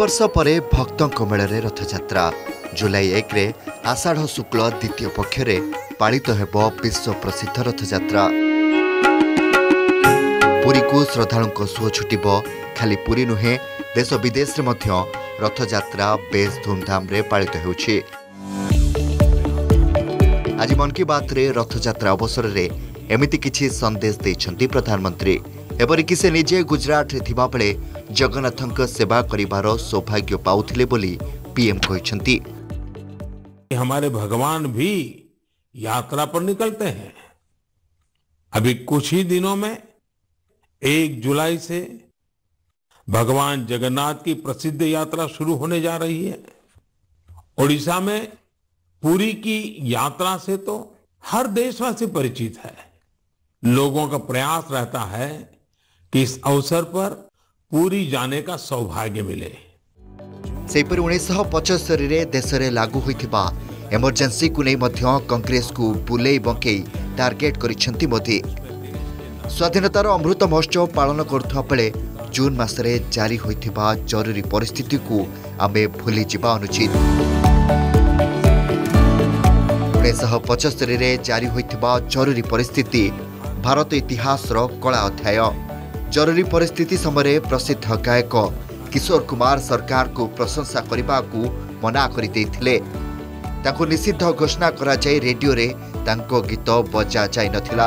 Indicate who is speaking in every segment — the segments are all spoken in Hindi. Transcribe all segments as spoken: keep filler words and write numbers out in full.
Speaker 1: वर्ष पर भक्तों मेल रथयात्रा जुलाई एक रे आषाढ़ शुक्ल द्वितीय पक्षरे पालित हेब विश्व प्रसिद्ध रथयात्रा। पुरी को श्रद्धालुं सुओ छुटिब। खाली पुरी नुहे देश विदेश में रथयात्रा बेस धूमधाम रे पालित होउछि। आज मन की बात रे रथयात्रा अवसर रे एमिति किछि संदेश दैछन्ति प्रधानमंत्री। एपरिक से निजे गुजरात रे थिबा बेले जगन्नाथक सेवा करिबार सौभाग्य पाउथिले बोली पीएम कहिछन्ति।
Speaker 2: हमारे भगवान भी यात्रा पर निकलते हैं। अभी कुछ ही दिनों में एक जुलाई से भगवान जगन्नाथ की प्रसिद्ध यात्रा शुरू होने जा रही है। ओडिशा में पुरी की यात्रा से तो हर देशवासी परिचित है। लोगों का प्रयास रहता है कि इस अवसर पर पुरी जाने का सौभाग्य मिले।
Speaker 1: सेपर उन्नीस पचहत्तर रे देश में लागू होइथिबा इमरजेंसी को नहीं मध्य कांग्रेस को बुले बंकई टार्गेट करिसेंति मोदी। स्वाधीनतार अमृत महोत्सव पालन करुवा बेले जून मासरे जारी होइथिबा जरूरी परिस्थिति को आमे भूली जिबा अनुचित। उन्नीस पचहत्तर रे जारी होइथिबा जरूरी परिस्थिति भारत इतिहास कला अध्याय। जरूरी परिस्थिति समय प्रसिद्ध गायक किशोर कुमार सरकार को प्रशंसा करने को मना कर देथिले। ताको निषिद्ध घोषणा करा जाय रेडियो रे तांको गीत बजा जाय नथिला।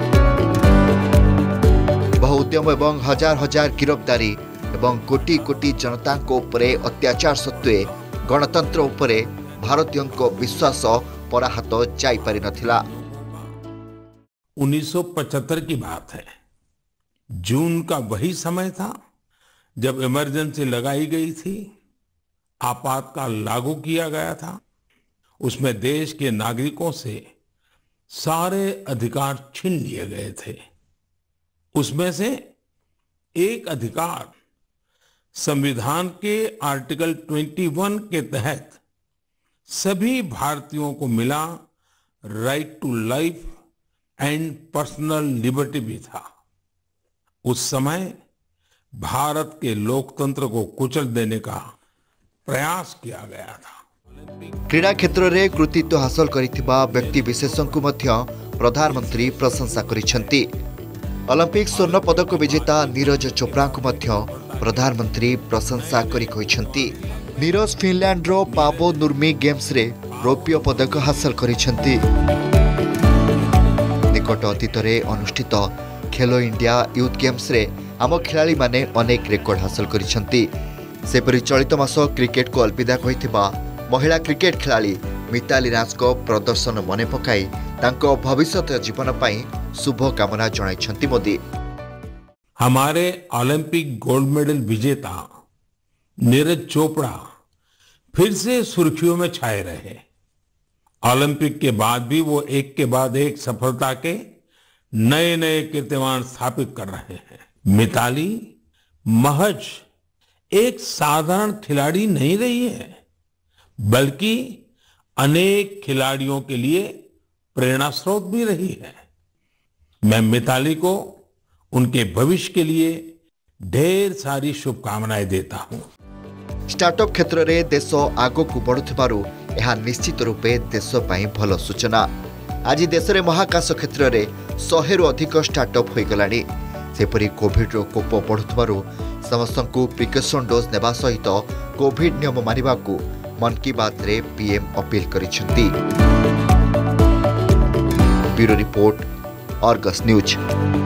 Speaker 1: बहु उद्यम एवं हजार हजार गिरफ्तारी एवं कोटी कोटी जनता को उपरे अत्याचार सत्वे गणतंत्र उपरे भारतीयों को विश्वास पराहत जाय पारि नथिला।
Speaker 2: उन्नीस सौ पचहत्तर की बात है। जून का वही समय था जब इमरजेंसी लगाई गई थी, आपातकाल लागू किया गया था। उसमें देश के नागरिकों से सारे अधिकार छीन लिए गए थे। उसमें से एक अधिकार संविधान के आर्टिकल इक्कीस के तहत सभी भारतीयों को मिला, right to life and personal liberty भी था। उस समय भारत के लोकतंत्र को कुचल देने का प्रयास किया गया था।
Speaker 1: क्रीड़ा क्षेत्र में कृतित्व हासिल करिथिबा व्यक्ति विशेषों को मध्य प्रधानमंत्री प्रशंसा करिसेंति। ओलंपिक स्वर्ण पदक विजेता नीरज चोप्रा को मध्य प्रधानमंत्री प्रशंसा करि कहिसेंति। नीरज फिनलैंड रो पावो नुर्मी गेम्स रे रौप्य पदक हासिल करिसेंति। निकट अतीत रे अनुष्ठित खेलो इंडिया यूथ गेम्स रे आम खिलाड़ी माने अनेक रेकर्ड हासिल करिसेंति। सेपरि चलित मास क्रिकेट को अलविदा कहिथिबा महिला क्रिकेट खिलाड़ी मिताली राज को प्रदर्शन मने पकाई तांको भविष्यत जीवन पाई शुभ कामना जणाइछंती मोदी।
Speaker 2: हमारे ओलंपिक गोल्ड मेडल विजेता नीरज चोपड़ा फिर से सुर्खियों में छाए रहे। ओलंपिक के बाद भी वो एक के बाद एक सफलता के नए नए कीर्तिमान स्थापित कर रहे हैं। मिताली महज एक साधारण खिलाड़ी नहीं रही है, बल्कि अनेक खिलाड़ियों के लिए प्रेरणा स्रोत भी रही है। मैं मिताली को उनके भविष्य के लिए ढेर सारी शुभकामनाएं देता हूं।
Speaker 1: स्टार्टअप क्षेत्र में देश आग को बढ़ुथिबारु यह निश्चित रूपे देश पाई भल सूचना। आज देश में महाकाश क्षेत्र में शहे रु अधिक स्टार्टअप हो गलानी। सेपरि कोविड रो कोप बढ़ुथिबारु समस्तंकु प्रिकॉशन डोज नेबा सहित कोविड नियम मानिबा को मन की बात रे पीएम अपील करिसेंति। Bureau report, Argus news.